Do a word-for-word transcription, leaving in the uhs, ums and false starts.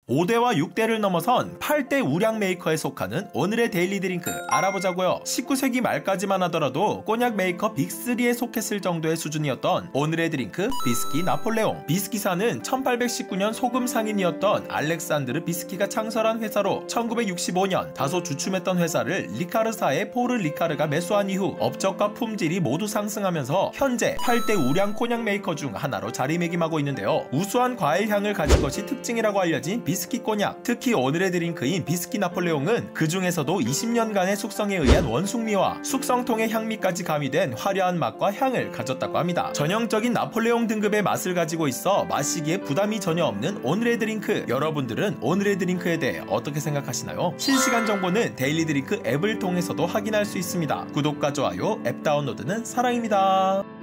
오 대와 육 대를 넘어선 팔 대 우량 메이커에 속하는 오늘의 데일리 드링크 알아보자고요. 십구 세기 말까지만 하더라도 꼬냑 메이커 빅삼에 속했을 정도의 수준이었던 오늘의 드링크 비스키 나폴레옹. 비스키사는 천팔백십구 년 소금 상인이었던 알렉산드르 비스키가 창설한 회사로 천구백육십오 년 다소 주춤했던 회사를 리카르사의 포르 리카르가 매수한 이후 업적과 품질이 모두 상승하면서 현재 팔 대 우량 코냑 메이커 중 하나로 자리매김하고 있는데요. 우수한 과일 향을 가진 것이 특징이라고 알려진 비스키 꼬냑, 특히 오늘의 드링크인 비스키 나폴레옹은 그 중에서도 이십 년간의 숙성에 의한 원숙미와 숙성통의 향미까지 가미된 화려한 맛과 향을 가졌다고 합니다. 전형적인 나폴레옹 등급의 맛을 가지고 있어 마시기에 부담이 전혀 없는 오늘의 드링크. 여러분들은 오늘의 드링크에 대해 어떻게 생각하시나요? 실시간 정보는 데일리 드링크 앱을 통해서도 확인할 수 있습니다. 구독과 좋아요, 앱 다운로드는 사랑입니다.